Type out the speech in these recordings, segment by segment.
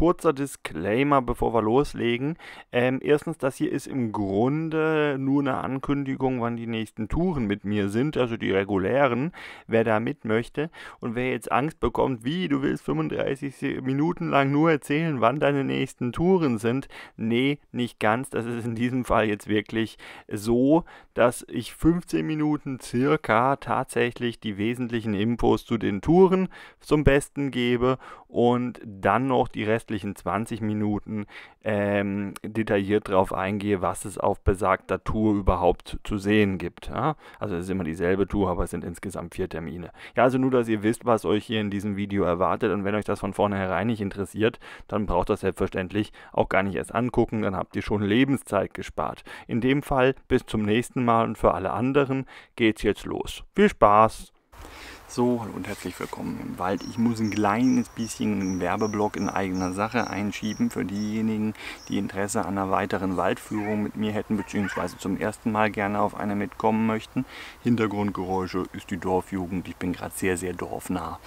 kurzer Disclaimer, bevor wir loslegen. Erstens, das hier ist im Grunde nur eine Ankündigung, wann die nächsten Touren mit mir sind, also die regulären, wer da mit möchte. Und wer jetzt Angst bekommt, wie, du willst 35 Minuten lang nur erzählen, wann deine nächsten Touren sind. Nee, nicht ganz. Das ist in diesem Fall jetzt wirklich so, dass ich 15 Minuten circa tatsächlich die wesentlichen Infos zu den Touren zum Besten gebe und dann noch die restlichen 20 Minuten detailliert darauf eingehe, was es auf besagter Tour überhaupt zu sehen gibt. Ja? Also es ist immer dieselbe Tour, aber es sind insgesamt 4 Termine. Ja, also nur, dass ihr wisst, was euch hier in diesem Video erwartet, und wenn euch das von vornherein nicht interessiert, dann braucht das selbstverständlich auch gar nicht erst angucken, dann habt ihr schon Lebenszeit gespart. In dem Fall bis zum nächsten Mal, und für alle anderen geht's jetzt los. Viel Spaß! So, hallo und herzlich willkommen im Wald. Ich muss ein kleines bisschen einen Werbeblock in eigener Sache einschieben für diejenigen, die Interesse an einer weiteren Waldführung mit mir hätten, beziehungsweise zum ersten Mal gerne auf eine mitkommen möchten. Hintergrundgeräusche ist die Dorfjugend. Ich bin gerade sehr, sehr dorfnah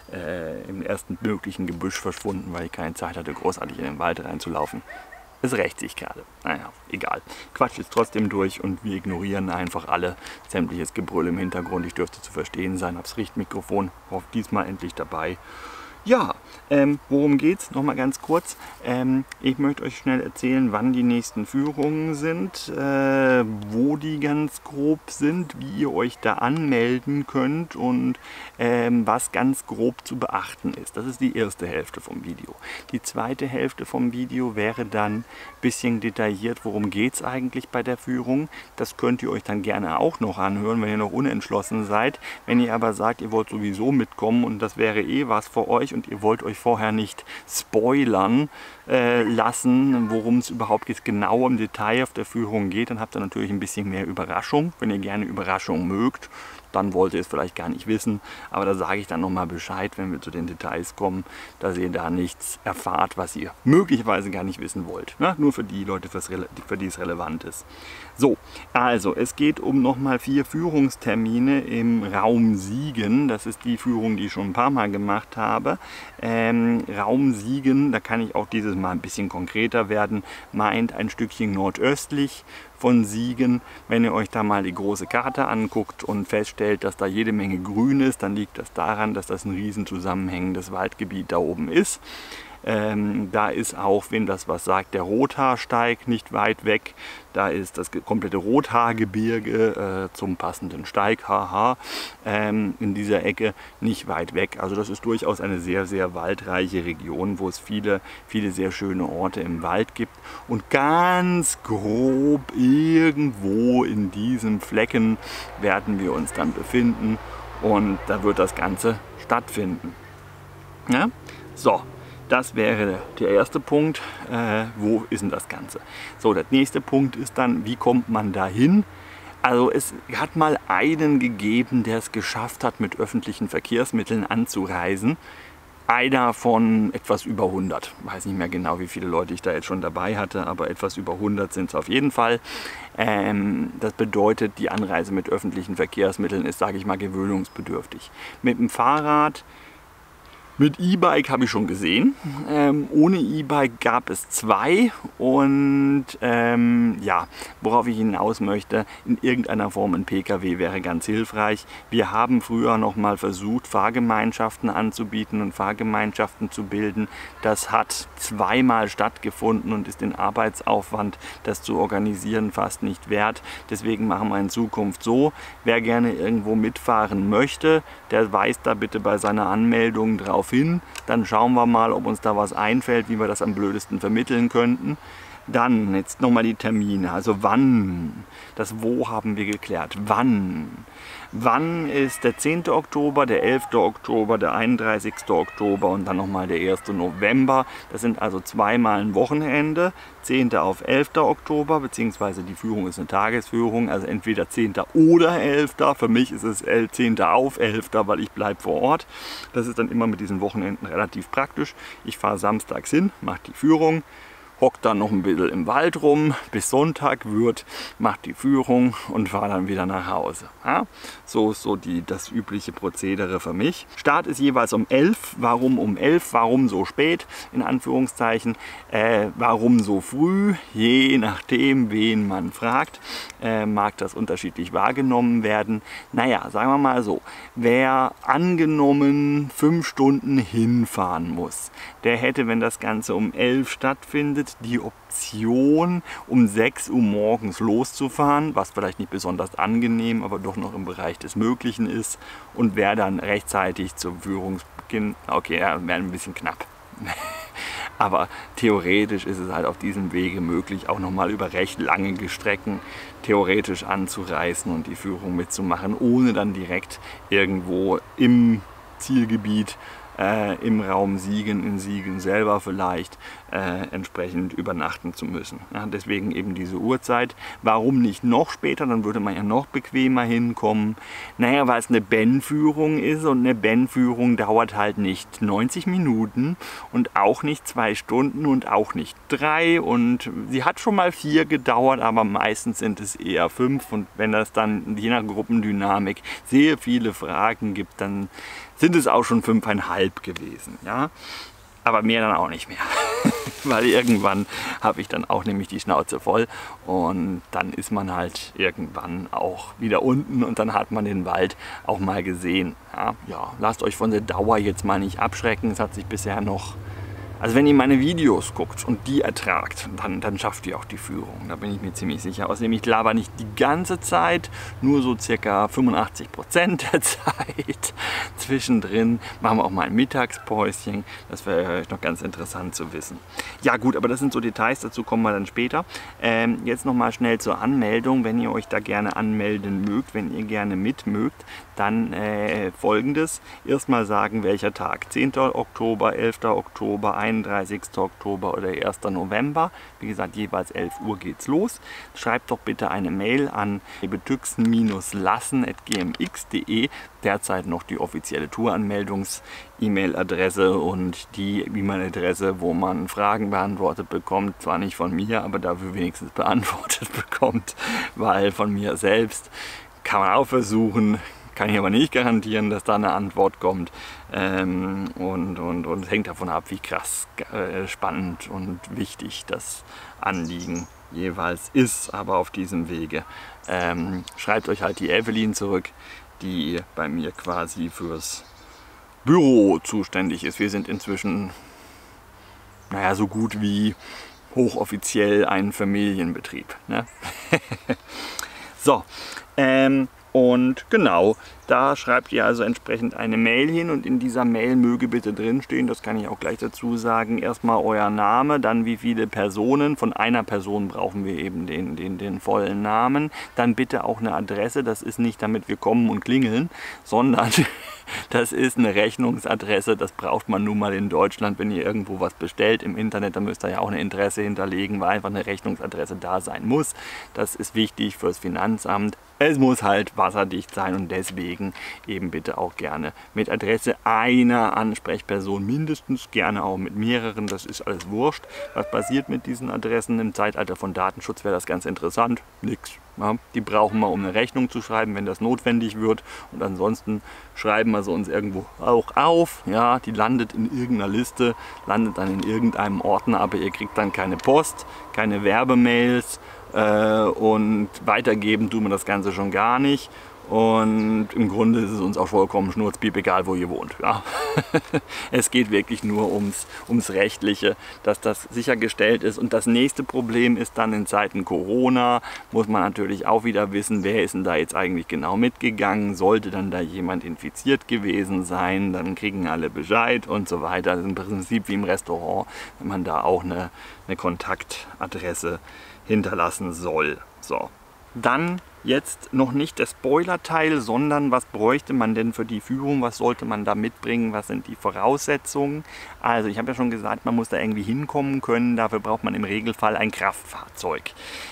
im ersten möglichen Gebüsch verschwunden, weil ich keine Zeit hatte, großartig in den Wald reinzulaufen. Es rächt sich gerade. Naja, egal. Quatsch ist trotzdem durch und wir ignorieren einfach alle sämtliches Gebrüll im Hintergrund. Ich dürfte zu verstehen sein. Hab's Richtmikrofon, hoffe diesmal endlich dabei. Ja, worum geht's? Nochmal ganz kurz. Ich möchte euch schnell erzählen, wann die nächsten Führungen sind, wo die ganz grob sind, wie ihr euch da anmelden könnt und was ganz grob zu beachten ist. Das ist die erste Hälfte vom Video. Die zweite Hälfte vom Video wäre dann ein bisschen detailliert, worum geht's eigentlich bei der Führung. Das könnt ihr euch dann gerne auch noch anhören, wenn ihr noch unentschlossen seid. Wenn ihr aber sagt, ihr wollt sowieso mitkommen und das wäre eh was für euch und ihr wollt euch vorher nicht spoilern lassen, worum es überhaupt jetzt genau im Detail auf der Führung geht, dann habt ihr natürlich ein bisschen mehr Überraschung. Wenn ihr gerne Überraschung mögt, dann wollt ihr es vielleicht gar nicht wissen, aber da sage ich dann nochmal Bescheid, wenn wir zu den Details kommen, dass ihr da nichts erfahrt, was ihr möglicherweise gar nicht wissen wollt. Ja, nur für die Leute, für die es relevant ist. So, also es geht um nochmal 4 Führungstermine im Raum Siegen. Das ist die Führung, die ich schon ein paar Mal gemacht habe. Raum Siegen, da kann ich auch dieses Mal ein bisschen konkreter werden, meint ein Stückchen nordöstlich von Siegen. Wenn ihr euch da mal die große Karte anguckt und feststellt, dass da jede Menge Grün ist, dann liegt das daran, dass das ein riesen zusammenhängendes Waldgebiet da oben ist. Da ist auch, wenn das was sagt, der Rothaarsteig nicht weit weg. Da ist das komplette Rothaargebirge zum passenden Steig, haha, in dieser Ecke nicht weit weg. Also das ist durchaus eine sehr, sehr waldreiche Region, wo es viele, viele sehr schöne Orte im Wald gibt. Und ganz grob irgendwo in diesem Flecken werden wir uns dann befinden und da wird das Ganze stattfinden. Ja? So. Das wäre der erste Punkt. Wo ist denn das Ganze? So, der nächste Punkt ist dann, wie kommt man da hin? Also es hat mal einen gegeben, der es geschafft hat, mit öffentlichen Verkehrsmitteln anzureisen. Einer von etwas über 100. Ich weiß nicht mehr genau, wie viele Leute ich da jetzt schon dabei hatte, aber etwas über 100 sind es auf jeden Fall. Das bedeutet, die Anreise mit öffentlichen Verkehrsmitteln ist, sage ich mal, gewöhnungsbedürftig. Mit dem Fahrrad, mit E-Bike habe ich schon gesehen. Ohne E-Bike gab es 2 und ja, worauf ich hinaus möchte, in irgendeiner Form ein PKW wäre ganz hilfreich. Wir haben früher noch mal versucht, Fahrgemeinschaften anzubieten und Fahrgemeinschaften zu bilden. Das hat 2-mal stattgefunden und ist den Arbeitsaufwand, das zu organisieren, fast nicht wert. Deswegen machen wir in Zukunft so, wer gerne irgendwo mitfahren möchte, der weist da bitte bei seiner Anmeldung drauf hin, dann schauen wir mal, ob uns da was einfällt, wie wir das am blödesten vermitteln könnten. Dann jetzt nochmal die Termine, also wann, das Wo haben wir geklärt, wann. Wann ist der 10. Oktober, der 11. Oktober, der 31. Oktober und dann nochmal der 1. November. Das sind also 2-mal ein Wochenende, 10. auf 11. Oktober, beziehungsweise die Führung ist eine Tagesführung, also entweder 10. oder 11. Für mich ist es 10. auf 11., weil ich bleibe vor Ort. Das ist dann immer mit diesen Wochenenden relativ praktisch. Ich fahre samstags hin, mache die Führung. hockt dann noch ein bisschen im Wald rum, bis Sonntag wird, macht die Führung und fahre dann wieder nach Hause. Ja? So ist so das übliche Prozedere für mich. Start ist jeweils um 11. Warum um 11? Warum so spät? In Anführungszeichen. Warum so früh? Je nachdem, wen man fragt, mag das unterschiedlich wahrgenommen werden. Naja, sagen wir mal so, wer angenommen 5 Stunden hinfahren muss, der hätte, wenn das Ganze um 11 stattfindet, die Option, um 6 Uhr morgens loszufahren, was vielleicht nicht besonders angenehm, aber doch noch im Bereich des Möglichen ist, und wäre dann rechtzeitig zum Führungsbeginn, okay, ja, wäre ein bisschen knapp. Aber theoretisch ist es halt auf diesem Wege möglich, auch nochmal über recht lange Strecken theoretisch anzureisen und die Führung mitzumachen, ohne dann direkt irgendwo im Zielgebiet, im Raum Siegen, in Siegen selber vielleicht, entsprechend übernachten zu müssen. Ja, deswegen eben diese Uhrzeit. Warum nicht noch später? Dann würde man ja noch bequemer hinkommen. Naja, weil es eine Ben-Führung ist, und eine Ben-Führung dauert halt nicht 90 Minuten und auch nicht 2 Stunden und auch nicht 3, und sie hat schon mal 4 gedauert, aber meistens sind es eher 5, und wenn das dann je nach Gruppendynamik sehr viele Fragen gibt, dann sind es auch schon 5,5 gewesen. Ja? Aber mehr dann auch nicht mehr. Weil irgendwann habe ich dann auch nämlich die Schnauze voll, und dann ist man halt irgendwann auch wieder unten, und dann hat man den Wald auch mal gesehen. Ja, ja, lasst euch von der Dauer jetzt mal nicht abschrecken. Es hat sich bisher noch... Also wenn ihr meine Videos guckt und die ertragt, dann schafft ihr auch die Führung. Da bin ich mir ziemlich sicher. Außerdem, ich laber nicht die ganze Zeit, nur so circa 85% der Zeit. Zwischendrin machen wir auch mal ein Mittagspäuschen. Das wäre noch ganz interessant zu wissen. Ja gut, aber das sind so Details, dazu kommen wir dann später. Jetzt nochmal schnell zur Anmeldung. Wenn ihr euch da gerne anmelden mögt, wenn ihr gerne mit mögt, dann Folgendes. Erstmal sagen, welcher Tag. 10. Oktober, 11. Oktober, 31. Oktober oder 1. November. Wie gesagt, jeweils 11 Uhr geht's los. Schreibt doch bitte eine Mail an betüxen-lassen@gmx.de. Derzeit noch die offizielle Touranmeldungs-E-Mail-Adresse und die E-Mail-Adresse, wo man Fragen beantwortet bekommt. Zwar nicht von mir, aber dafür wenigstens beantwortet bekommt, weil von mir selbst kann man auch versuchen. Kann ich aber nicht garantieren, dass da eine Antwort kommt, und es hängt davon ab, wie krass spannend und wichtig das Anliegen jeweils ist. Aber auf diesem Wege schreibt euch halt die Evelyn zurück, die bei mir quasi fürs Büro zuständig ist. Wir sind inzwischen, naja, so gut wie hochoffiziell ein Familienbetrieb, ne? So, und genau, da schreibt ihr also entsprechend eine Mail hin, und in dieser Mail möge bitte drinstehen, das kann ich auch gleich dazu sagen, erstmal euer Name, dann wie viele Personen, von einer Person brauchen wir eben den vollen Namen, dann bitte auch eine Adresse, das ist nicht, damit wir kommen und klingeln, sondern das ist eine Rechnungsadresse, das braucht man nun mal in Deutschland, wenn ihr irgendwo was bestellt im Internet, dann müsst ihr ja auch eine Adresse hinterlegen, weil einfach eine Rechnungsadresse da sein muss. Das ist wichtig fürs Finanzamt. Es muss halt wasserdicht sein, und deswegen eben bitte auch gerne mit Adresse einer Ansprechperson, mindestens gerne auch mit mehreren, das ist alles wurscht. Was passiert mit diesen Adressen im Zeitalter von Datenschutz, wäre das ganz interessant? Nix. Ja, die brauchen wir, um eine Rechnung zu schreiben, wenn das notwendig wird, und ansonsten schreiben wir sie uns irgendwo auch auf. Ja, die landet in irgendeiner Liste, landet dann in irgendeinem Ordner, aber ihr kriegt dann keine Post, keine Werbemails, und weitergeben tun wir das Ganze schon gar nicht. Und im Grunde ist es uns auch vollkommen schnurzpiep egal, wo ihr wohnt. Ja. Es geht wirklich nur ums Rechtliche, dass das sichergestellt ist. Und das nächste Problem ist dann in Zeiten Corona, muss man natürlich auch wieder wissen, wer ist denn da jetzt eigentlich genau mitgegangen. Sollte dann da jemand infiziert gewesen sein, dann kriegen alle Bescheid und so weiter. Das ist im Prinzip wie im Restaurant, wenn man da auch eine Kontaktadresse hinterlassen soll. So. Dann jetzt noch nicht der Spoiler-Teil, sondern was bräuchte man denn für die Führung, was sollte man da mitbringen, was sind die Voraussetzungen. Also ich habe ja schon gesagt, man muss da irgendwie hinkommen können, dafür braucht man im Regelfall ein Kraftfahrzeug.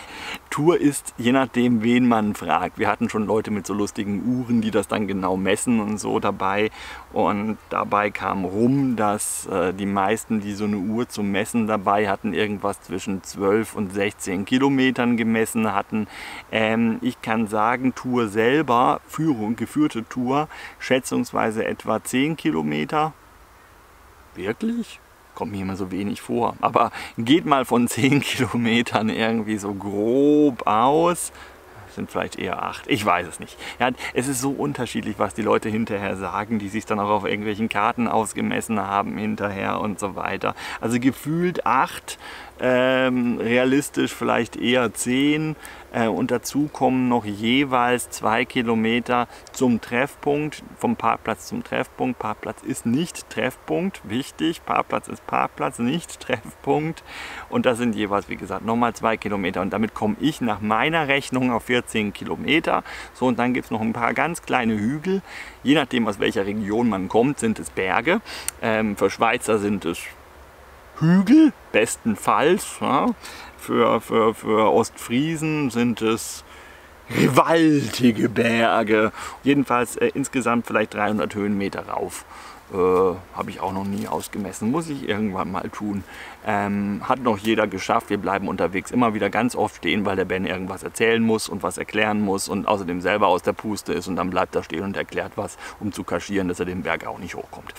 Tour ist, je nachdem, wen man fragt. Wir hatten schon Leute mit so lustigen Uhren, die das dann genau messen und so dabei. Und dabei kam rum, dass die meisten, die so eine Uhr zum Messen dabei hatten, irgendwas zwischen 12 und 16 Kilometern gemessen hatten. Ich kann sagen, Tour selber, geführte Tour, schätzungsweise etwa 10 Kilometer. Wirklich? Kommt mir immer so wenig vor. Aber geht mal von 10 Kilometern irgendwie so grob aus. Sind vielleicht eher 8. Ich weiß es nicht. Ja, es ist so unterschiedlich, was die Leute hinterher sagen, die sich dann auch auf irgendwelchen Karten ausgemessen haben hinterher und so weiter. Also gefühlt 8, realistisch vielleicht eher 10. Und dazu kommen noch jeweils 2 Kilometer zum Treffpunkt, vom Parkplatz zum Treffpunkt. Parkplatz ist nicht Treffpunkt, wichtig. Parkplatz ist Parkplatz, nicht Treffpunkt. Und das sind jeweils, wie gesagt, nochmal 2 Kilometer. Und damit komme ich nach meiner Rechnung auf 14 Kilometer. So, und dann gibt es noch ein paar ganz kleine Hügel. Je nachdem, aus welcher Region man kommt, sind es Berge. Für Schweizer sind es Hügel, bestenfalls. Ja. Für Ostfriesen sind es gewaltige Berge. Jedenfalls insgesamt vielleicht 300 Höhenmeter rauf. Habe ich auch noch nie ausgemessen. Muss ich irgendwann mal tun. Hat noch jeder geschafft. Wir bleiben unterwegs immer wieder ganz oft stehen, weil der Ben irgendwas erzählen muss und was erklären muss und außerdem selber aus der Puste ist und dann bleibt er stehen und erklärt was, um zu kaschieren, dass er den Berg auch nicht hochkommt.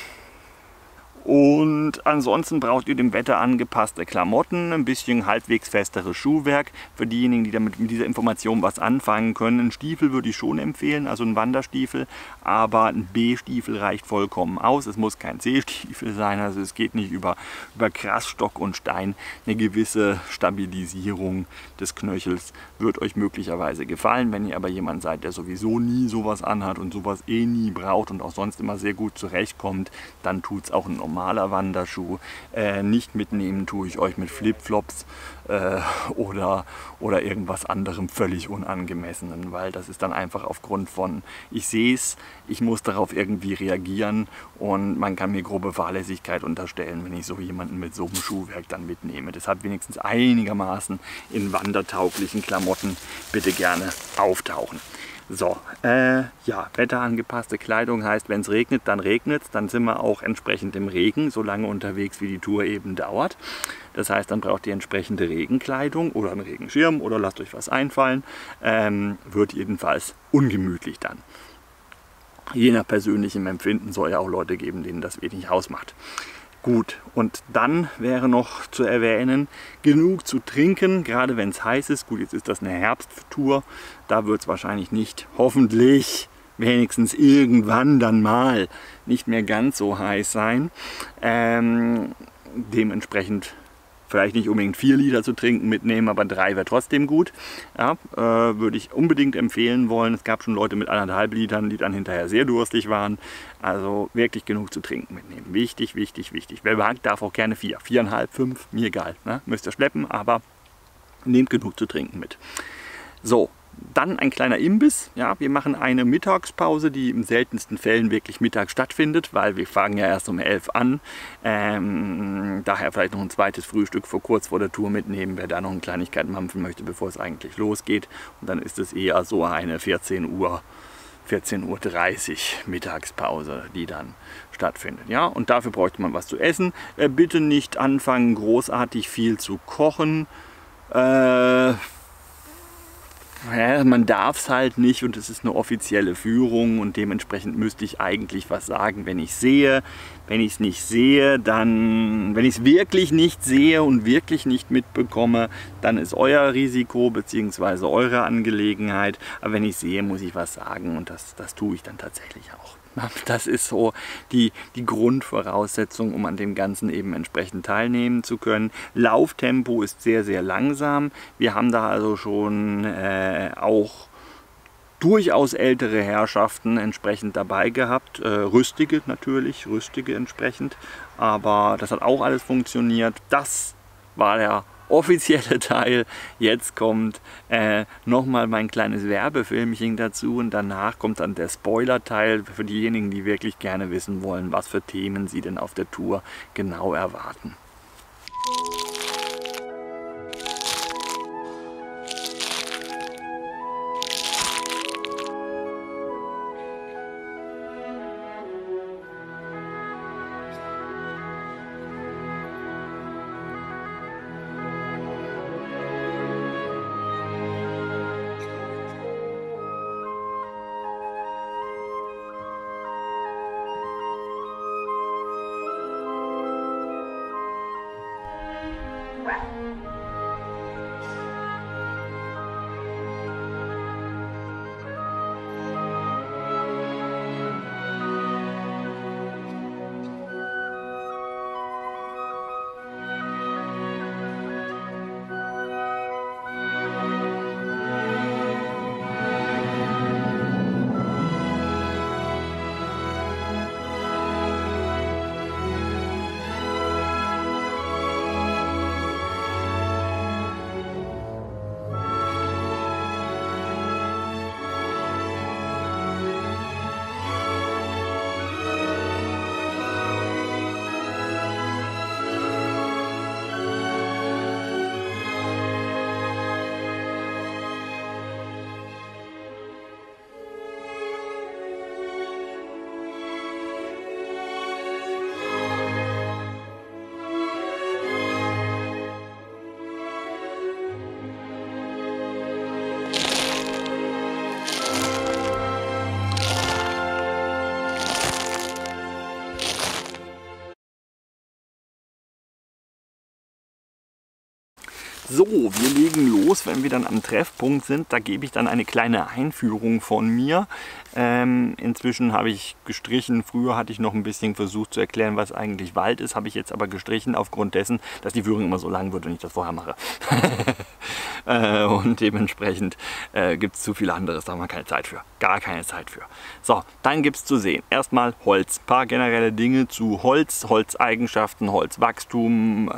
Und ansonsten braucht ihr dem Wetter angepasste Klamotten, ein bisschen halbwegs festeres Schuhwerk. Für diejenigen, die damit mit dieser Information was anfangen können, einen Stiefel würde ich schon empfehlen, also einen Wanderstiefel, aber ein B-Stiefel reicht vollkommen aus. Es muss kein C-Stiefel sein, also es geht nicht über Gras, Stock und Stein. Eine gewisse Stabilisierung des Knöchels wird euch möglicherweise gefallen. Wenn ihr aber jemand seid, der sowieso nie sowas anhat und sowas eh nie braucht und auch sonst immer sehr gut zurechtkommt, dann tut es auch ein normaler Wanderschuh. Nicht mitnehmen tue ich euch mit Flipflops oder irgendwas anderem völlig Unangemessenen, weil das ist dann einfach aufgrund von, ich sehe es, ich muss darauf irgendwie reagieren und man kann mir grobe Fahrlässigkeit unterstellen, wenn ich so jemanden mit so einem Schuhwerk dann mitnehme. Deshalb wenigstens einigermaßen in wandertauglichen Klamotten bitte gerne auftauchen. So, ja, wetterangepasste Kleidung heißt, wenn es regnet, dann regnet es. Dann sind wir auch entsprechend im Regen, so lange unterwegs, wie die Tour eben dauert. Das heißt, dann braucht ihr entsprechende Regenkleidung oder einen Regenschirm oder lasst euch was einfallen. Wird jedenfalls ungemütlich dann. Je nach persönlichem Empfinden soll ja auch Leute geben, denen das wenig ausmacht. Gut, und dann wäre noch zu erwähnen, genug zu trinken, gerade wenn es heiß ist. Gut, jetzt ist das eine Herbsttour, da wird es wahrscheinlich nicht, hoffentlich, wenigstens irgendwann dann mal nicht mehr ganz so heiß sein. Dementsprechend vielleicht nicht unbedingt 4 Liter zu trinken mitnehmen, aber 3 wäre trotzdem gut. Ja, würde ich unbedingt empfehlen wollen. Es gab schon Leute mit 1,5 Litern, die dann hinterher sehr durstig waren. Also wirklich genug zu trinken mitnehmen. Wichtig, wichtig, wichtig. Wer mag, darf auch gerne 4, 4,5, 5, mir egal. Ne? Müsst ihr schleppen, aber nehmt genug zu trinken mit. So. Dann ein kleiner Imbiss. Ja, wir machen eine Mittagspause, die im seltensten Fällen wirklich mittags stattfindet, weil wir fangen ja erst um 11 an. Daher vielleicht noch ein zweites Frühstück kurz vor der Tour mitnehmen, wer da noch eine Kleinigkeit mampfen möchte, bevor es eigentlich losgeht. Und dann ist es eher so eine 14:30 Uhr Mittagspause, die dann stattfindet. Ja, und dafür bräuchte man was zu essen. Bitte nicht anfangen, großartig viel zu kochen. Ja, man darf es halt nicht und es ist eine offizielle Führung und dementsprechend müsste ich eigentlich was sagen, wenn ich sehe. Wenn ich es nicht sehe, dann, wenn ich es wirklich nicht sehe und wirklich nicht mitbekomme, dann ist euer Risiko bzw. eure Angelegenheit. Aber wenn ich sehe, muss ich was sagen und das tue ich dann tatsächlich auch. Das ist so die Grundvoraussetzung, um an dem Ganzen eben entsprechend teilnehmen zu können. Lauftempo ist sehr, sehr langsam. Wir haben da also schon auch durchaus ältere Herrschaften entsprechend dabei gehabt. Rüstige natürlich, rüstige entsprechend. Aber das hat auch alles funktioniert. Das war der offizielle Teil. Jetzt kommt nochmal mein kleines Werbefilmchen dazu und danach kommt dann der Spoiler-Teil für diejenigen, die wirklich gerne wissen wollen, was für Themen sie denn auf der Tour genau erwarten. So, wir legen los, wenn wir dann am Treffpunkt sind. Da gebe ich dann eine kleine Einführung von mir. Inzwischen habe ich gestrichen. Früher hatte ich noch ein bisschen versucht zu erklären, was eigentlich Wald ist. Habe ich jetzt aber gestrichen aufgrund dessen, dass die Führung immer so lang wird, wenn ich das vorher mache. Und dementsprechend gibt es zu viel anderes. Da haben wir keine Zeit für. Gar keine Zeit für. So, dann gibt es zu sehen. Erstmal Holz. Ein paar generelle Dinge zu Holz. Holzeigenschaften, Holzwachstum.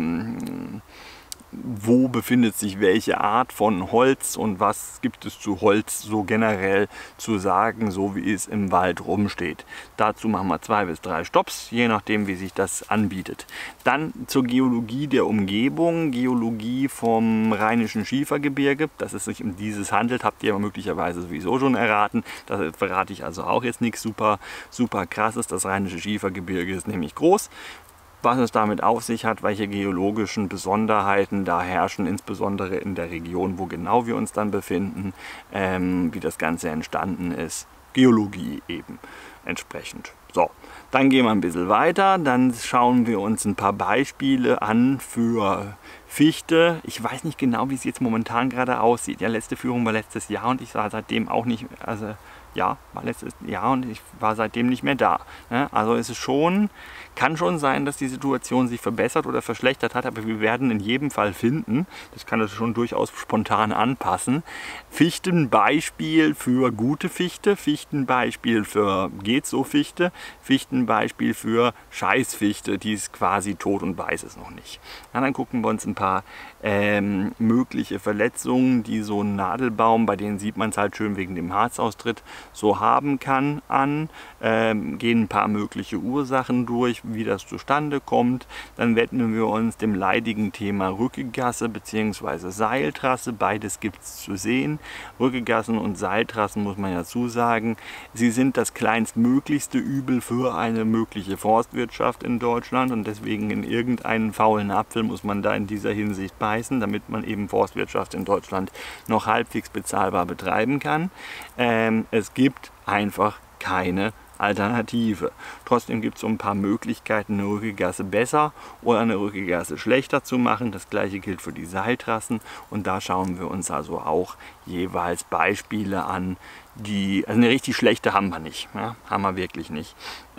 Wo befindet sich welche Art von Holz und was gibt es zu Holz so generell zu sagen, so wie es im Wald rumsteht. Dazu machen wir 2 bis 3 Stopps, je nachdem wie sich das anbietet. Dann zur Geologie der Umgebung, Geologie vom Rheinischen Schiefergebirge, dass es sich um dieses handelt, habt ihr aber möglicherweise sowieso schon erraten. Da verrate ich also auch jetzt nichts super krasses. Das Rheinische Schiefergebirge ist nämlich groß. Was es damit auf sich hat, welche geologischen Besonderheiten da herrschen, insbesondere in der Region, wo genau wir uns dann befinden, wie das Ganze entstanden ist. Geologie eben entsprechend. So, dann gehen wir ein bisschen weiter, dann schauen wir uns ein paar Beispiele an für Fichte. Ich weiß nicht genau, wie es jetzt momentan gerade aussieht. Ja, letzte Führung war letztes Jahr und ich war seitdem auch nicht, also ja, war letztes Jahr und ich war seitdem nicht mehr da. Also ist es schon, kann schon sein, dass die Situation sich verbessert oder verschlechtert hat, aber wir werden in jedem Fall finden, das kann das schon durchaus spontan anpassen, Fichtenbeispiel für gute Fichte, Fichtenbeispiel für geht so Fichte, Fichtenbeispiel für Scheißfichte, die ist quasi tot und weiß es noch nicht. Ja, dann gucken wir uns ein paar mögliche Verletzungen, die so ein Nadelbaum, bei denen sieht man es halt schön wegen dem Harzaustritt, so haben kann an, gehen ein paar mögliche Ursachen durch, wie das zustande kommt. Dann widmen wir uns dem leidigen Thema Rückegasse bzw. Seiltrasse, beides gibt es zu sehen. Rückegassen und Seiltrassen muss man ja zusagen, sie sind das kleinstmöglichste Übel für eine mögliche Forstwirtschaft in Deutschland und deswegen in irgendeinen faulen Apfel muss man da in dieser Hinsicht beißen, damit man eben Forstwirtschaft in Deutschland noch halbwegs bezahlbar betreiben kann. Es gibt einfach keine Alternative. Trotzdem gibt es so ein paar Möglichkeiten, eine Rückegasse besser oder eine Rückegasse schlechter zu machen. Das gleiche gilt für die Seiltrassen und da schauen wir uns also auch jeweils Beispiele an, die, also eine richtig schlechte haben wir nicht, ja? Haben wir wirklich nicht.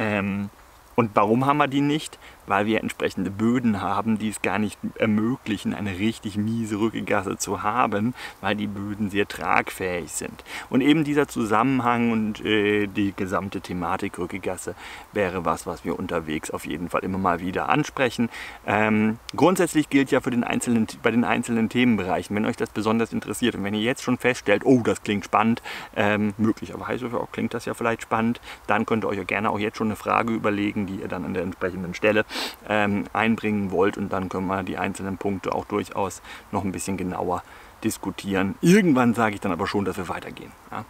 Und warum haben wir die nicht? Weil wir entsprechende Böden haben, die es gar nicht ermöglichen, eine richtig miese Rückegasse zu haben, weil die Böden sehr tragfähig sind. Und eben dieser Zusammenhang und die gesamte Thematik Rückegasse wäre was wir unterwegs auf jeden Fall immer mal wieder ansprechen. Grundsätzlich gilt ja bei den einzelnen Themenbereichen, wenn euch das besonders interessiert und wenn ihr jetzt schon feststellt, oh, das klingt spannend, möglicherweise klingt das ja vielleicht spannend, dann könnt ihr euch ja gerne auch jetzt schon eine Frage überlegen, die ihr dann an der entsprechenden Stelle einbringen wollt und dann können wir die einzelnen Punkte auch durchaus noch ein bisschen genauer diskutieren. Irgendwann sage ich dann aber schon, dass wir weitergehen. Ja?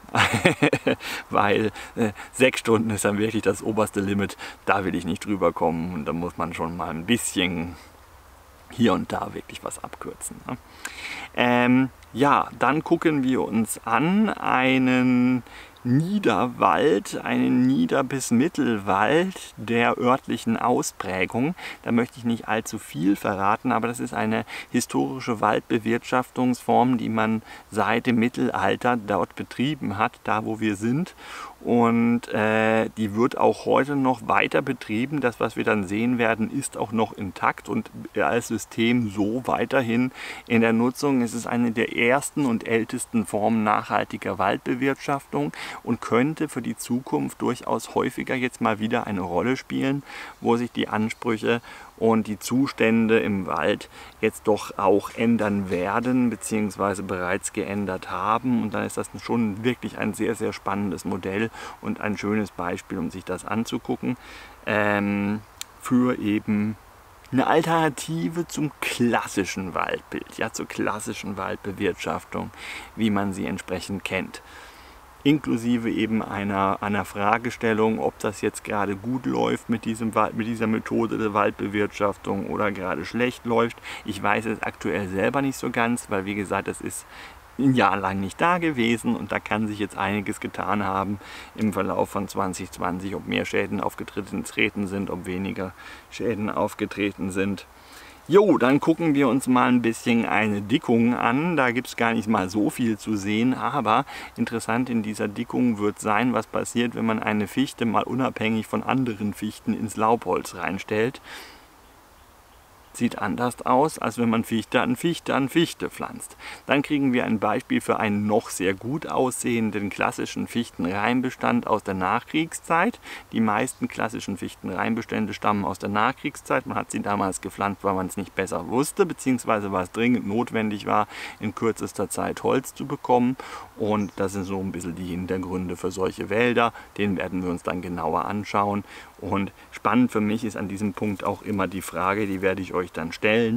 Weil 6 Stunden ist dann wirklich das oberste Limit, da will ich nicht drüber kommen und da muss man schon mal ein bisschen hier und da wirklich was abkürzen. Ne? Ja, dann gucken wir uns an einen Niederwald, einen Nieder- bis Mittelwald der örtlichen Ausprägung. Da möchte ich nicht allzu viel verraten, aber das ist eine historische Waldbewirtschaftungsform, die man seit dem Mittelalter dort betrieben hat, da wo wir sind. Und die wird auch heute noch weiter betrieben. Das, was wir dann sehen werden, ist auch noch intakt und als System so weiterhin in der Nutzung. Es ist eine der ersten und ältesten Formen nachhaltiger Waldbewirtschaftung und könnte für die Zukunft durchaus häufiger jetzt mal wieder eine Rolle spielen, wo sich die Ansprüche und die Zustände im Wald jetzt doch auch ändern werden, beziehungsweise bereits geändert haben. Und dann ist das schon wirklich ein sehr, sehr spannendes Modell und ein schönes Beispiel, um sich das anzugucken, für eben eine Alternative zum klassischen Waldbild, ja, zur klassischen Waldbewirtschaftung, wie man sie entsprechend kennt. Inklusive eben einer Fragestellung, ob das jetzt gerade gut läuft mit dieser Methode der Waldbewirtschaftung oder gerade schlecht läuft. Ich weiß es aktuell selber nicht so ganz, weil wie gesagt, das ist ein Jahr lang nicht da gewesen und da kann sich jetzt einiges getan haben im Verlauf von 2020, ob mehr Schäden aufgetreten sind, ob weniger Schäden aufgetreten sind. Jo, dann gucken wir uns mal ein bisschen eine Dickung an. Da gibt es gar nicht mal so viel zu sehen, aber interessant in dieser Dickung wird sein, was passiert, wenn man eine Fichte mal unabhängig von anderen Fichten ins Laubholz reinstellt. Sieht anders aus, als wenn man Fichte an Fichte an Fichte pflanzt. Dann kriegen wir ein Beispiel für einen noch sehr gut aussehenden klassischen Fichtenreimbestand aus der Nachkriegszeit. Die meisten klassischen Fichtenreimbestände stammen aus der Nachkriegszeit. Man hat sie damals gepflanzt, weil man es nicht besser wusste, beziehungsweise weil es dringend notwendig war, in kürzester Zeit Holz zu bekommen. Und das sind so ein bisschen die Hintergründe für solche Wälder. Den werden wir uns dann genauer anschauen. Und spannend für mich ist an diesem Punkt auch immer die Frage, die werde ich euch dann stellen.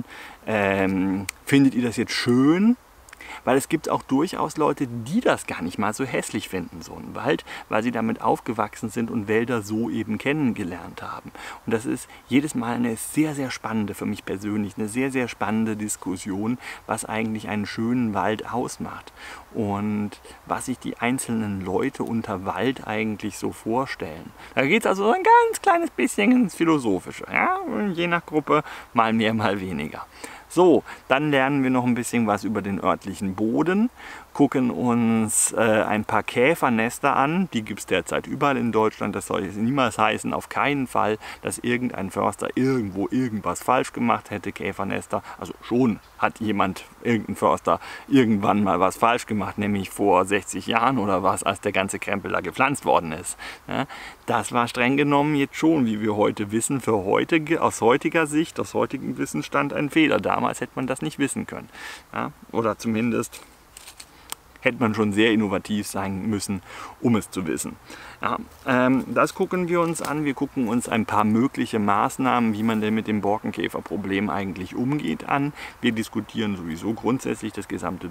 Findet ihr das jetzt schön? Weil es gibt auch durchaus Leute, die das gar nicht mal so hässlich finden, so einen Wald, weil sie damit aufgewachsen sind und Wälder so eben kennengelernt haben. Und das ist jedes Mal eine sehr, sehr spannende, für mich persönlich, eine sehr, sehr spannende Diskussion, was eigentlich einen schönen Wald ausmacht und was sich die einzelnen Leute unter Wald eigentlich so vorstellen. Da geht es also so ein ganz kleines bisschen ins Philosophische, ja? Je nach Gruppe mal mehr, mal weniger. So, dann lernen wir noch ein bisschen was über den örtlichen Boden, gucken uns ein paar Käfernester an. Die gibt es derzeit überall in Deutschland. Das soll jetzt niemals heißen, auf keinen Fall, dass irgendein Förster irgendwo irgendwas falsch gemacht hätte, Käfernester. Also schon hat irgendein Förster irgendwann mal was falsch gemacht, nämlich vor 60 Jahren oder was, als der ganze Krempel da gepflanzt worden ist. Ja, das war streng genommen jetzt schon, wie wir heute wissen, für heute, aus heutiger Sicht, aus heutigem Wissensstand ein Fehler. Damals hätte man das nicht wissen können. Ja, oder zumindest hätte man schon sehr innovativ sein müssen, um es zu wissen. Ja, das gucken wir uns an. Wir gucken uns ein paar mögliche Maßnahmen, wie man denn mit dem Borkenkäferproblem eigentlich umgeht, an. Wir diskutieren sowieso grundsätzlich das gesamte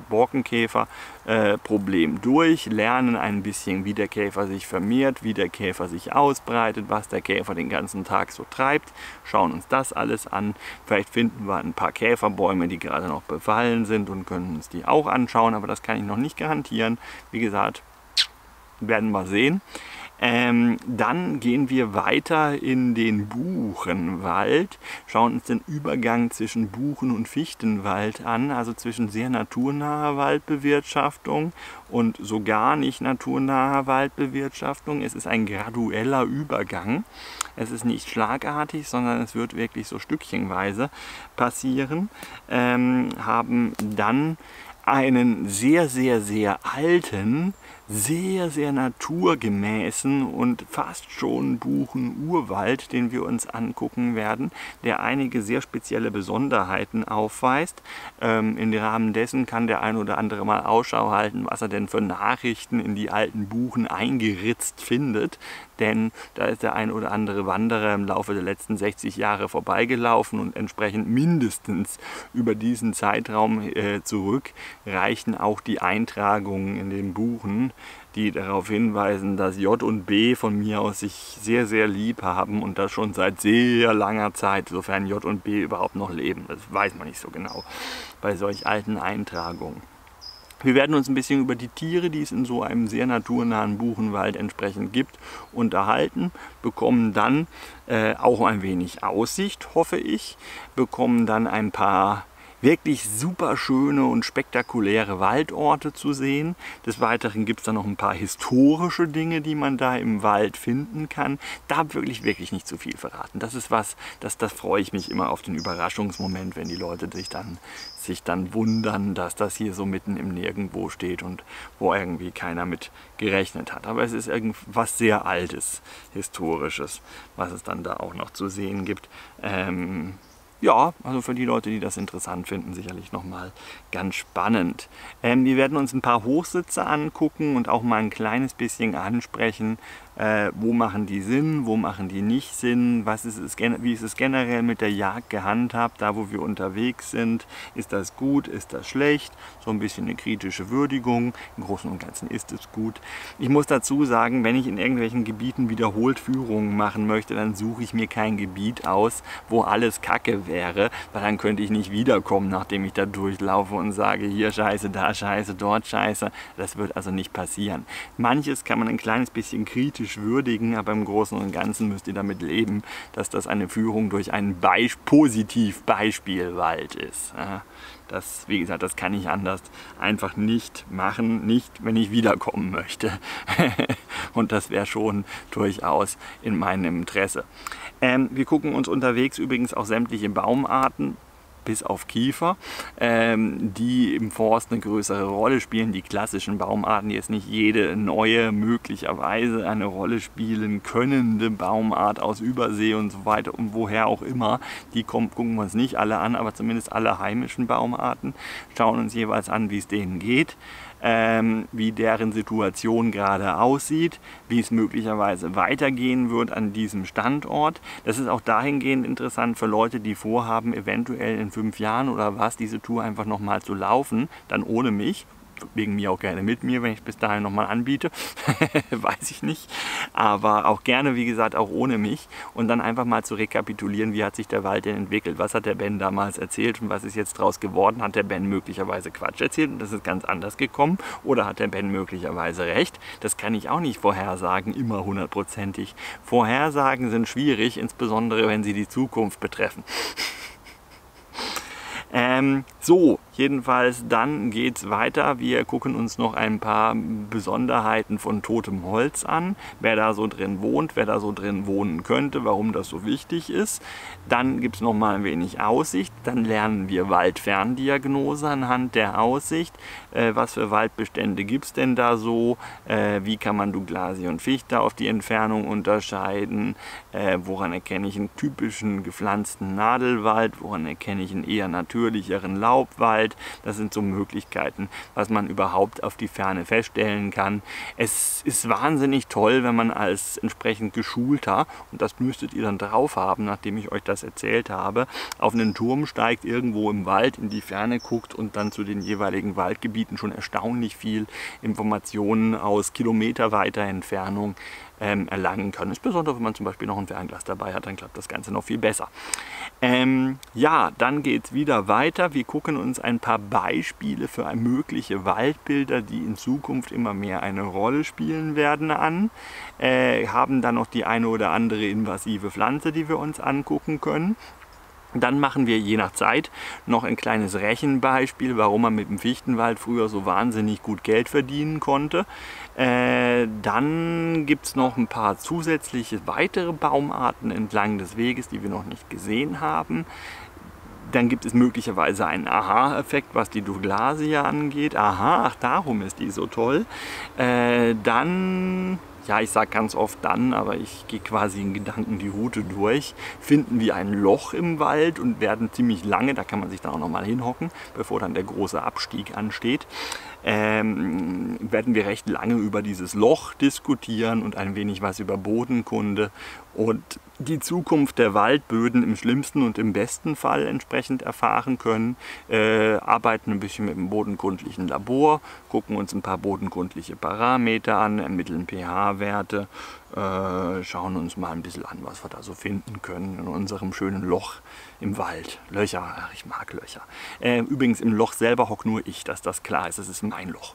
Borkenkäferproblem durch, lernen ein bisschen, wie der Käfer sich vermehrt, wie der Käfer sich ausbreitet, was der Käfer den ganzen Tag so treibt, schauen uns das alles an. Vielleicht finden wir ein paar Käferbäume, die gerade noch befallen sind und können uns die auch anschauen, aber das kann ich noch nicht garantieren. Wie gesagt, werden wir sehen. Dann gehen wir weiter in den Buchenwald, schauen uns den Übergang zwischen Buchen- und Fichtenwald an, also zwischen sehr naturnaher Waldbewirtschaftung und so gar nicht naturnaher Waldbewirtschaftung. Es ist ein gradueller Übergang. Es ist nicht schlagartig, sondern es wird wirklich so stückchenweise passieren. Haben dann einen sehr, sehr, sehr alten, sehr, sehr naturgemäßen und fast schon Buchen-Urwald, den wir uns angucken werden, der einige sehr spezielle Besonderheiten aufweist. Im Rahmen dessen kann der ein oder andere mal Ausschau halten, was er denn für Nachrichten in die alten Buchen eingeritzt findet. Denn da ist der ein oder andere Wanderer im Laufe der letzten 60 Jahre vorbeigelaufen und entsprechend mindestens über diesen Zeitraum zurück reichen auch die Eintragungen in den Buchen, die darauf hinweisen, dass J und B von mir aus sich sehr, sehr lieb haben und das schon seit sehr langer Zeit, sofern J und B überhaupt noch leben. Das weiß man nicht so genau bei solch alten Eintragungen. Wir werden uns ein bisschen über die Tiere, die es in so einem sehr naturnahen Buchenwald entsprechend gibt, unterhalten, bekommen dann auch ein wenig Aussicht, hoffe ich, bekommen dann ein paar wirklich super schöne und spektakuläre Waldorte zu sehen. Des Weiteren gibt es dann noch ein paar historische Dinge, die man da im Wald finden kann. Da wirklich nicht zu viel verraten. Das ist was, das freue ich mich immer auf den Überraschungsmoment, wenn die Leute sich dann wundern, dass das hier so mitten im Nirgendwo steht und wo irgendwie keiner mit gerechnet hat. Aber es ist irgendwas sehr Altes, Historisches, was es dann da auch noch zu sehen gibt. Ja, also für die Leute, die das interessant finden, sicherlich nochmal ganz spannend. Wir werden uns ein paar Hochsitze angucken und auch mal ein kleines bisschen ansprechen, wo machen die Sinn, wo machen die nicht Sinn, wie ist es generell mit der Jagd gehandhabt, da wo wir unterwegs sind, ist das gut, ist das schlecht, so ein bisschen eine kritische Würdigung, im Großen und Ganzen ist es gut. Ich muss dazu sagen, wenn ich in irgendwelchen Gebieten wiederholt Führungen machen möchte, dann suche ich mir kein Gebiet aus, wo alles Kacke wäre, weil dann könnte ich nicht wiederkommen, nachdem ich da durchlaufe und sage, hier Scheiße, da Scheiße, dort Scheiße. Das wird also nicht passieren. Manches kann man ein kleines bisschen kritisch würdigen, aber im Großen und Ganzen müsst ihr damit leben, dass das eine Führung durch einen Positiv-Beispielwald ist. Das, wie gesagt, das kann ich anders einfach nicht machen, nicht wenn ich wiederkommen möchte. Und das wäre schon durchaus in meinem Interesse. Wir gucken uns unterwegs übrigens auch sämtliche Baumarten, bis auf Kiefer, die im Forst eine größere Rolle spielen. Die klassischen Baumarten, die jetzt nicht jede neue, möglicherweise eine Rolle spielen könnende Baumart aus Übersee und so weiter und woher auch immer, die gucken wir uns nicht alle an, aber zumindest alle heimischen Baumarten, schauen uns jeweils an, wie es denen geht. Wie deren Situation gerade aussieht, wie es möglicherweise weitergehen wird an diesem Standort. Das ist auch dahingehend interessant für Leute, die vorhaben, eventuell in 5 Jahren oder was, diese Tour einfach nochmal zu laufen, dann ohne mich. Wegen mir auch gerne mit mir, wenn ich bis dahin nochmal anbiete, weiß ich nicht, aber auch gerne, wie gesagt, auch ohne mich und dann einfach mal zu rekapitulieren, wie hat sich der Wald denn entwickelt, was hat der Ben damals erzählt und was ist jetzt draus geworden, hat der Ben möglicherweise Quatsch erzählt und das ist ganz anders gekommen oder hat der Ben möglicherweise recht, das kann ich auch nicht vorhersagen, immer hundertprozentig. Vorhersagen sind schwierig, insbesondere wenn sie die Zukunft betreffen. So, jedenfalls dann geht's weiter. Wir gucken uns noch ein paar Besonderheiten von totem Holz an, wer da so drin wohnt, wer da so drin wohnen könnte, warum das so wichtig ist. Dann gibt es noch mal ein wenig Aussicht, dann lernen wir Waldferndiagnose anhand der Aussicht. Was für Waldbestände gibt es denn da so? Wie kann man Douglasie und Fichte auf die Entfernung unterscheiden? Woran erkenne ich einen typischen gepflanzten Nadelwald? Woran erkenne ich einen eher natürlicheren Laubwald? Das sind so Möglichkeiten, was man überhaupt auf die Ferne feststellen kann. Es ist wahnsinnig toll, wenn man als entsprechend geschulter, und das müsstet ihr dann drauf haben, nachdem ich euch das erzählt habe, auf einen Turm steigt, irgendwo im Wald in die Ferne guckt und dann zu den jeweiligen Waldgebieten schon erstaunlich viel Informationen aus kilometerweiter Entfernung erlangen kann. Insbesondere wenn man zum Beispiel noch ein Fernglas dabei hat, dann klappt das Ganze noch viel besser. Ja, dann geht es wieder weiter. Wir gucken uns ein paar Beispiele für mögliche Waldbilder, die in Zukunft immer mehr eine Rolle spielen werden, an. Haben dann noch die eine oder andere invasive Pflanze, die wir uns angucken können. Dann machen wir je nach Zeit noch ein kleines Rechenbeispiel, warum man mit dem Fichtenwald früher so wahnsinnig gut Geld verdienen konnte. Dann gibt es noch ein paar zusätzliche weitere Baumarten entlang des Weges, die wir noch nicht gesehen haben. Dann gibt es möglicherweise einen Aha-Effekt, was die Douglasie angeht. Aha, ach, darum ist die so toll. Dann... Ja, ich sage ganz oft dann, aber ich gehe quasi in Gedanken die Route durch, finden wir ein Loch im Wald und werden ziemlich lange, da kann man sich dann auch nochmal hinhocken, bevor dann der große Abstieg ansteht, werden wir recht lange über dieses Loch diskutieren und ein wenig was über Bodenkunde und die Zukunft der Waldböden im schlimmsten und im besten Fall entsprechend erfahren können, arbeiten ein bisschen mit dem bodenkundlichen Labor, gucken uns ein paar bodenkundliche Parameter an, ermitteln pH-Werte, schauen uns mal ein bisschen an, was wir da so finden können in unserem schönen Loch im Wald. Löcher, ach, ich mag Löcher. Übrigens im Loch selber hock nur ich, dass das klar ist, es ist mein Loch.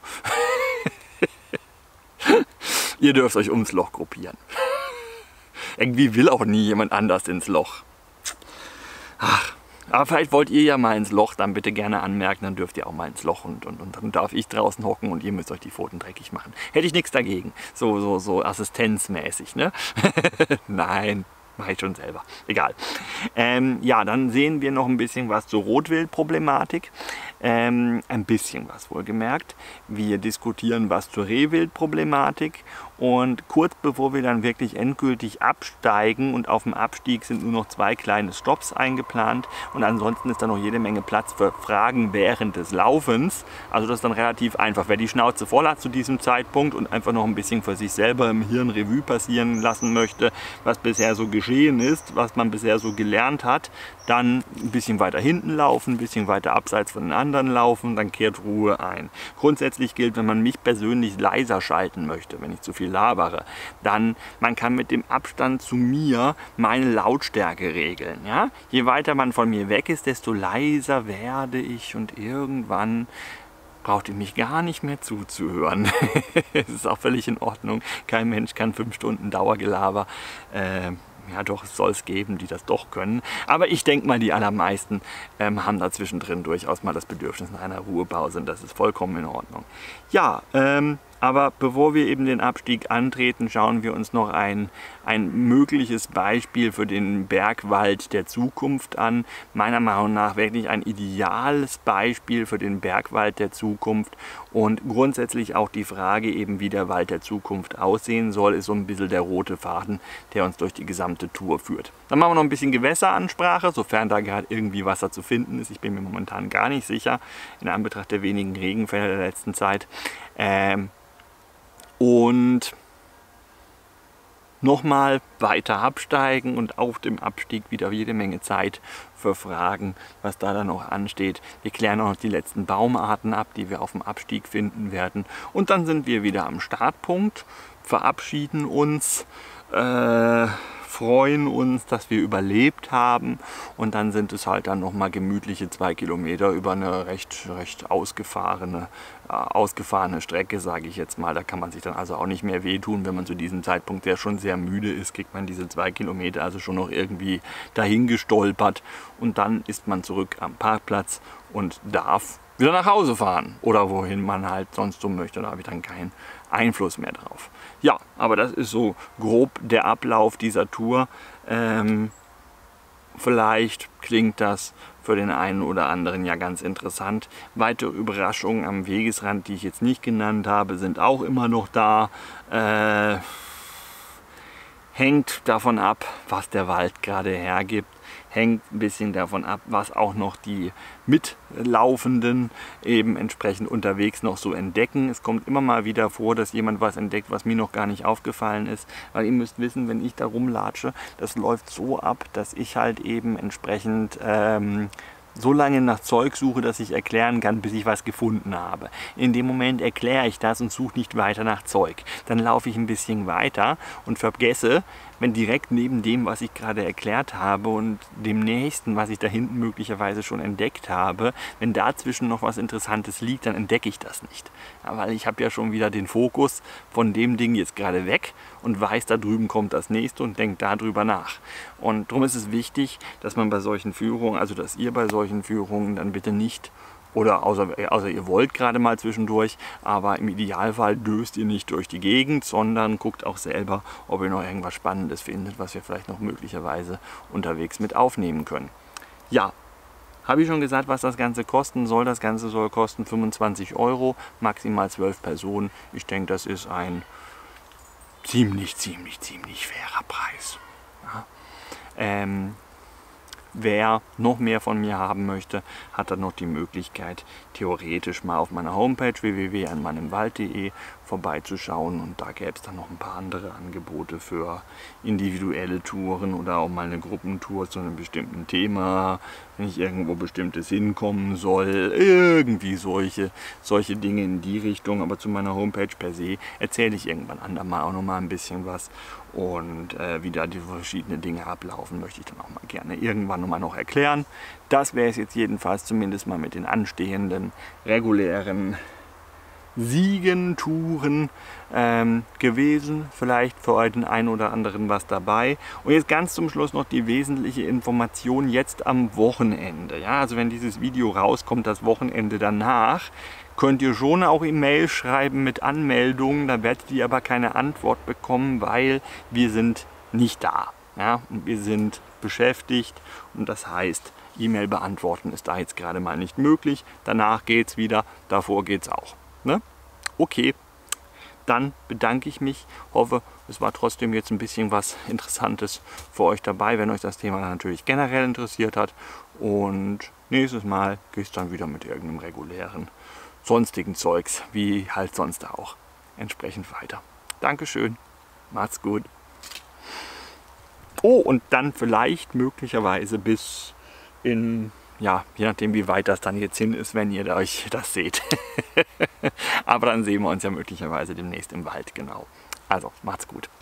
Ihr dürft euch ums Loch gruppieren. Irgendwie will auch nie jemand anders ins Loch. Ach, aber vielleicht wollt ihr ja mal ins Loch, dann bitte gerne anmerken, dann dürft ihr auch mal ins Loch und dann darf ich draußen hocken und ihr müsst euch die Pfoten dreckig machen. Hätte ich nichts dagegen. So assistenzmäßig, ne? Nein, mache ich schon selber. Egal. Ja, dann sehen wir noch ein bisschen was zur Rotwildproblematik. Ein bisschen was wohlgemerkt. Wir diskutieren was zur Rehwildproblematik und kurz bevor wir dann wirklich endgültig absteigen und auf dem Abstieg sind nur noch 2 kleine Stopps eingeplant und ansonsten ist da noch jede Menge Platz für Fragen während des Laufens. Also das ist dann relativ einfach. Wer die Schnauze voll hat zu diesem Zeitpunkt und einfach noch ein bisschen für sich selber im Hirn Revue passieren lassen möchte, was bisher so geschehen ist, was man bisher so gelernt hat, dann ein bisschen weiter hinten laufen, ein bisschen weiter abseits von den anderen laufen, dann kehrt Ruhe ein. Grundsätzlich gilt, wenn man mich persönlich leiser schalten möchte, wenn ich zu viel labere, dann man kann mit dem Abstand zu mir meine Lautstärke regeln. Ja? Je weiter man von mir weg ist, desto leiser werde ich und irgendwann braucht ihr mich gar nicht mehr zuzuhören. Es ist auch völlig in Ordnung. Kein Mensch kann 5 Stunden Dauergelaber. Ja doch, es soll es geben, die das doch können. Aber ich denke mal, die allermeisten haben da zwischendrin durchaus mal das Bedürfnis nach einer Ruhepause und das ist vollkommen in Ordnung. Ja, aber bevor wir eben den Abstieg antreten, schauen wir uns noch ein mögliches Beispiel für den Bergwald der Zukunft an. Meiner Meinung nach wirklich ein ideales Beispiel für den Bergwald der Zukunft und grundsätzlich auch die Frage eben, wie der Wald der Zukunft aussehen soll, ist so ein bisschen der rote Faden, der uns durch die gesamte Tour führt. Dann machen wir noch ein bisschen Gewässeransprache, sofern da gerade irgendwie Wasser zu finden ist. Ich bin mir momentan gar nicht sicher, in Anbetracht der wenigen Regenfälle der letzten Zeit. Und nochmal weiter absteigen und auf dem Abstieg wieder jede Menge Zeit für Fragen, was da dann noch ansteht. Wir klären auch noch die letzten Baumarten ab, die wir auf dem Abstieg finden werden. Und dann sind wir wieder am Startpunkt, verabschieden uns, freuen uns, dass wir überlebt haben und dann sind es halt dann nochmal gemütliche 2 Kilometer über eine recht ausgefahrene Strecke, sage ich jetzt mal. Da kann man sich dann also auch nicht mehr wehtun, wenn man zu diesem Zeitpunkt ja schon sehr müde ist, kriegt man diese 2 Kilometer also schon noch irgendwie dahin gestolpert und dann ist man zurück am Parkplatz und darf wieder nach Hause fahren oder wohin man halt sonst so möchte. Da habe ich dann keinen Einfluss mehr drauf. Ja, aber das ist so grob der Ablauf dieser Tour. Vielleicht klingt das für den einen oder anderen ja ganz interessant. Weitere Überraschungen am Wegesrand, die ich jetzt nicht genannt habe, sind auch immer noch da. Hängt davon ab, was der Wald gerade hergibt. Hängt ein bisschen davon ab, was auch noch die Mitlaufenden eben entsprechend unterwegs noch so entdecken. Es kommt immer mal wieder vor, dass jemand was entdeckt, was mir noch gar nicht aufgefallen ist. Weil ihr müsst wissen, wenn ich da rumlatsche, das läuft so ab, dass ich halt eben entsprechend so lange nach Zeug suche, dass ich erklären kann, bis ich was gefunden habe. In dem Moment erkläre ich das und suche nicht weiter nach Zeug. Dann laufe ich ein bisschen weiter und vergesse, wenn direkt neben dem, was ich gerade erklärt habe und dem nächsten, was ich da hinten möglicherweise schon entdeckt habe, wenn dazwischen noch was Interessantes liegt, dann entdecke ich das nicht. Ja, weil ich habe ja schon wieder den Fokus von dem Ding jetzt gerade weg und weiß, da drüben kommt das nächste und denkt darüber nach. Und darum ist es wichtig, dass man bei solchen Führungen, also dass ihr bei solchen Führungen dann bitte nicht, oder außer ihr wollt gerade mal zwischendurch, aber im Idealfall döst ihr nicht durch die Gegend, sondern guckt auch selber, ob ihr noch irgendwas Spannendes findet, was wir vielleicht noch möglicherweise unterwegs mit aufnehmen können. Ja, habe ich schon gesagt, was das Ganze kosten soll? Das Ganze soll kosten 25 €, maximal 12 Personen. Ich denke, das ist ein ziemlich fairer Preis. Ja. Wer noch mehr von mir haben möchte, hat dann noch die Möglichkeit, theoretisch mal auf meiner Homepage www.anmannimwald.de vorbeizuschauen. Und da gäbe es dann noch ein paar andere Angebote für individuelle Touren oder auch mal eine Gruppentour zu einem bestimmten Thema, wenn ich irgendwo Bestimmtes hinkommen soll, irgendwie solche Dinge in die Richtung. Aber zu meiner Homepage per se erzähle ich irgendwann andermal auch noch mal ein bisschen was. Und wie da die verschiedenen Dinge ablaufen, möchte ich dann auch mal gerne irgendwann noch erklären. Das wäre es jetzt jedenfalls zumindest mal mit den anstehenden regulären Siegentouren gewesen. Vielleicht für heute den einen oder anderen was dabei. Und jetzt ganz zum Schluss noch die wesentliche Information jetzt am Wochenende. Ja, also wenn dieses Video rauskommt, das Wochenende danach, könnt ihr schon auch E-Mail schreiben mit Anmeldungen. Da werdet ihr aber keine Antwort bekommen, weil wir sind nicht da. Ja, und wir sind beschäftigt und das heißt, E-Mail beantworten ist da jetzt gerade mal nicht möglich. Danach geht es wieder, davor geht es auch. Ne? Okay, dann bedanke ich mich. Hoffe, es war trotzdem jetzt ein bisschen was Interessantes für euch dabei, wenn euch das Thema natürlich generell interessiert hat. Und nächstes Mal geht es dann wieder mit irgendeinem regulären, sonstigen Zeugs, wie halt sonst auch, entsprechend weiter. Dankeschön, macht's gut. Oh, und dann vielleicht möglicherweise bis in, ja, je nachdem wie weit das dann jetzt hin ist, wenn ihr euch das seht. Aber dann sehen wir uns ja möglicherweise demnächst im Wald, genau. Also, macht's gut.